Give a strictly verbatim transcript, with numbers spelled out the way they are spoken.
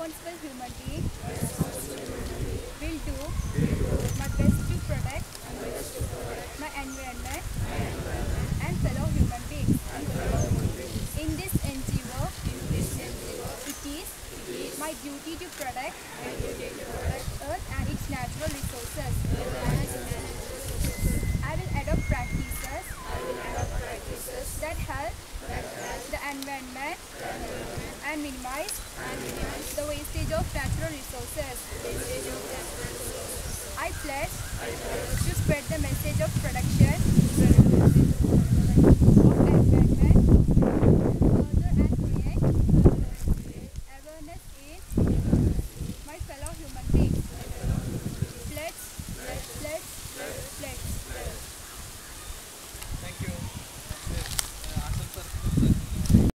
responsible human being will do my best to protect my environment and fellow human beings. In this endeavor, it is my duty to protect Earth and its natural resources. I will adopt practices that help the environment and minimize the wastage of natural resources. I pledge to spread the message of protection